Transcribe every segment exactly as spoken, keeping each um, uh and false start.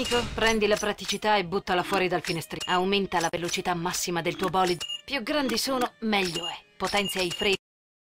piaciuto? Prendi la praticità e buttala fuori dal finestrino. Aumenta la velocità massima del tuo bolide. Più grandi sono, meglio è. Potenzia i freni.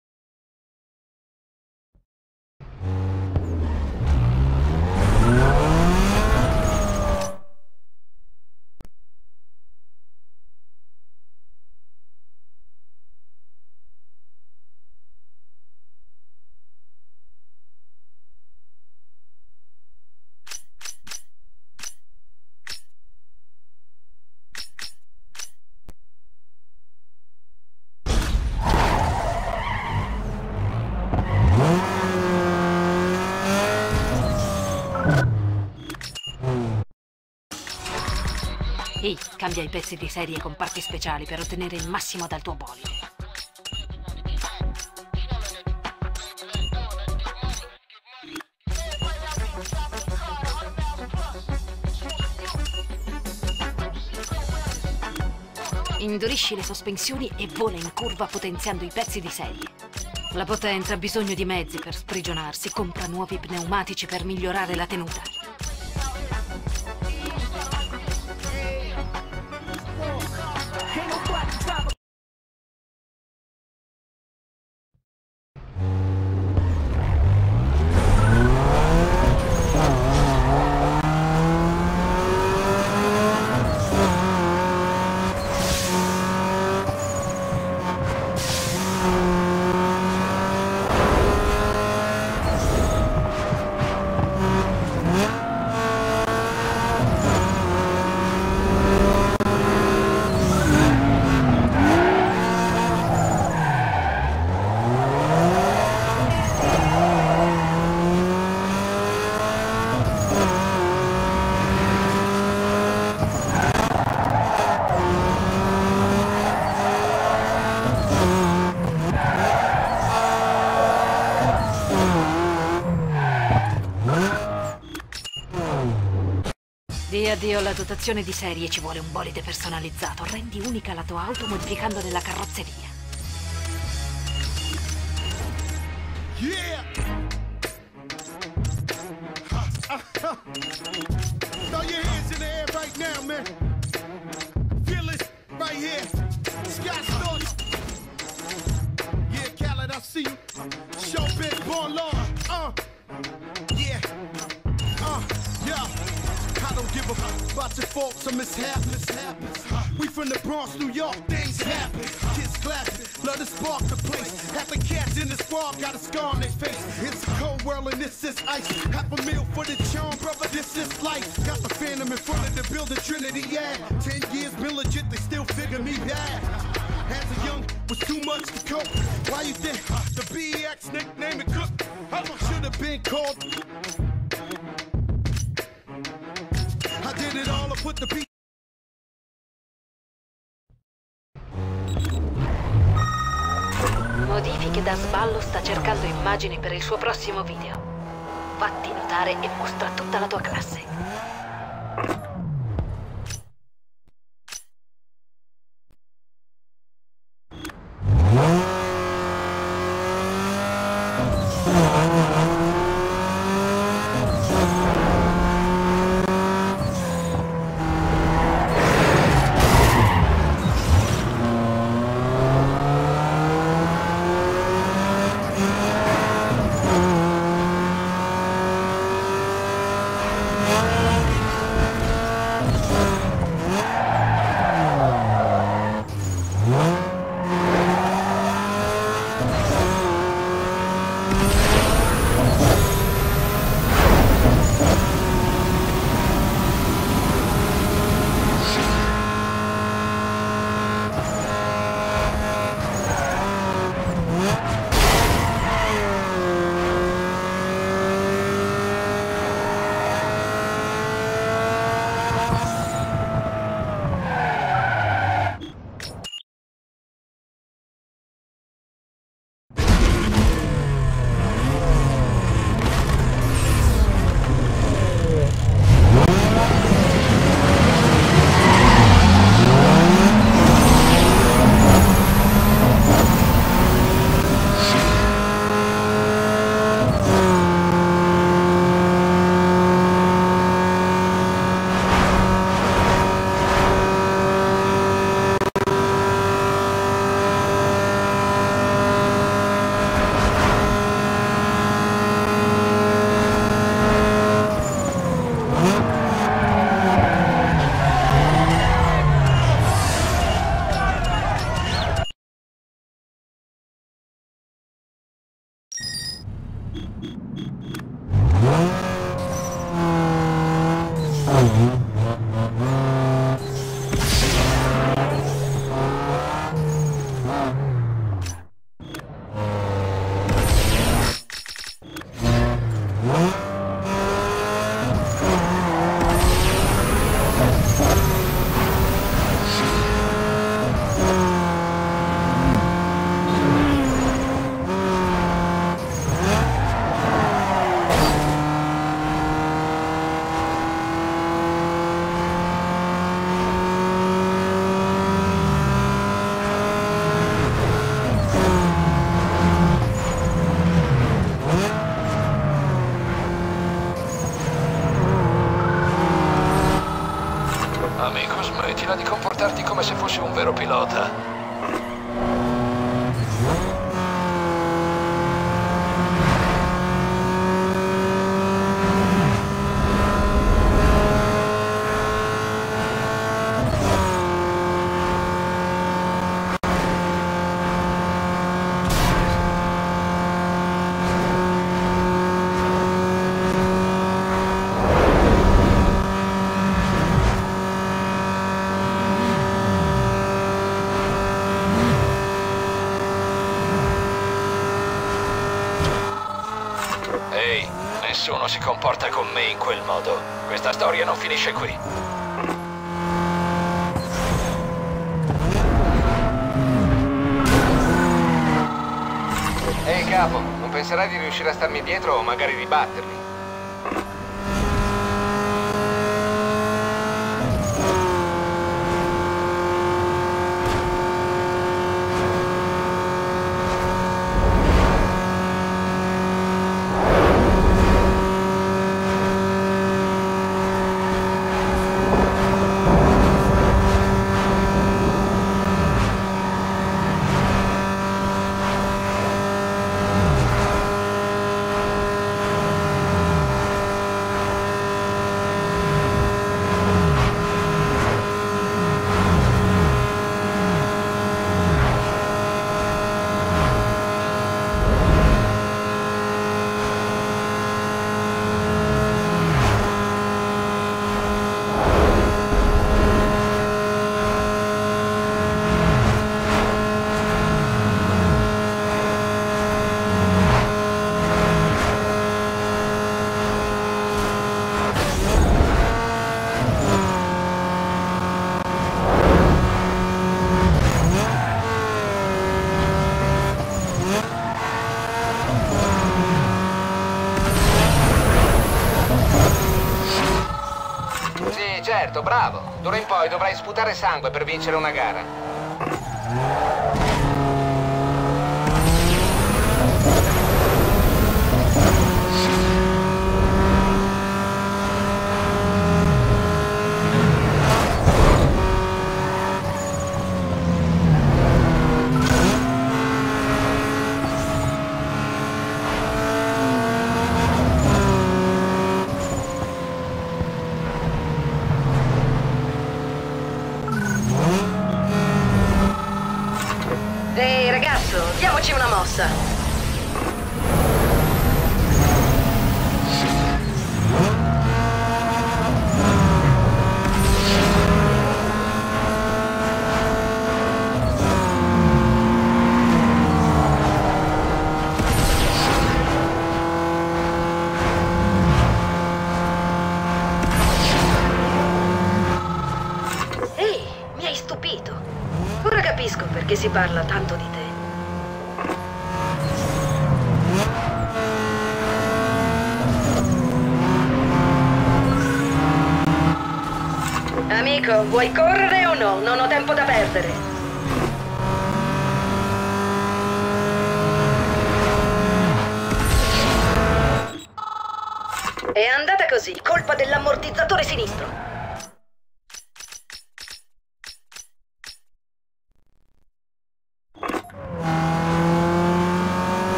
Ehi, cambia i pezzi di serie con parti speciali per ottenere il massimo dal tuo bolide. Indurisci le sospensioni e vola in curva potenziando i pezzi di serie. La potenza ha bisogno di mezzi per sprigionarsi, compra nuovi pneumatici per migliorare la tenuta. Di addio alla dotazione di serie, ci vuole un bolide personalizzato. Rendi unica la tua auto modificando nella carrozzeria. Yeah! Throw your hands in the air right now, man. Feel it right here. Scott Storch. Yeah, Khaled, I see you. Show big, born law. Uh, yeah. Uh, yeah. I don't give a fuck about your faults or mishaps. We from the Bronx, New York, things happen. Kids clapping, love to spark the place. Half the cats in the squad got a scar on their face. It's a cold world and this is ice. Half a meal for the charm, brother, this is life. Got the phantom in front of the building, Trinity, yeah. Ten years been legit, they still figure me bad. As a young, was too much to cope. Why you think the B X nickname it Cook? I should have been called. I did it all, I put the beat. Modifiche da Sballo sta cercando immagini per il suo prossimo video. Fatti notare e mostra tutta la tua classe. Ehi, nessuno si comporta con me in quel modo. Questa storia non finisce qui. Ehi capo, non penserai di riuscire a starmi dietro o magari di battermi? Certo, bravo. D'ora in poi dovrai sputare sangue per vincere una gara. Ehi ragazzo, diamoci una mossa. Ehi, mi hai stupito. Ora capisco perché si parla tanto di te. Amico, vuoi correre o no? Non ho tempo da perdere. È andata così, colpa dell'ammortizzatore sinistro.